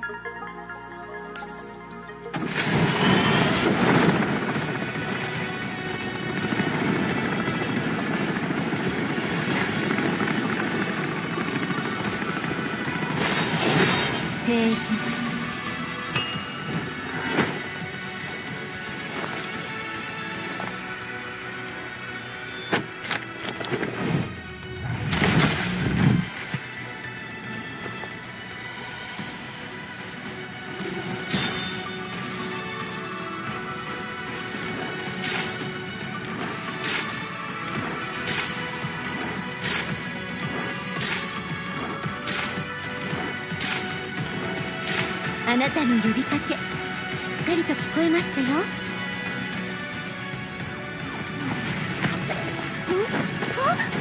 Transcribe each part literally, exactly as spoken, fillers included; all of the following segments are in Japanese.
変身。あなたの呼びかけ、しっかりと聞こえましたよ。ん？あ？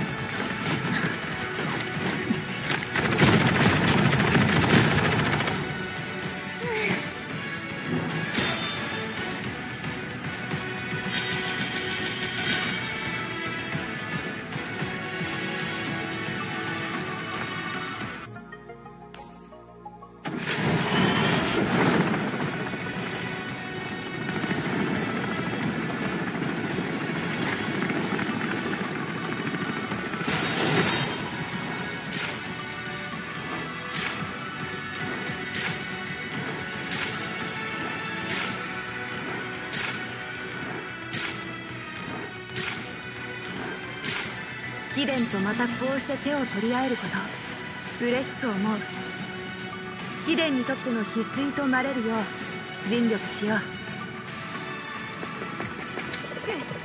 貴殿とまたこうして手を取り合えること嬉しく思う。貴殿にとっての翡翠となれるよう尽力しよう。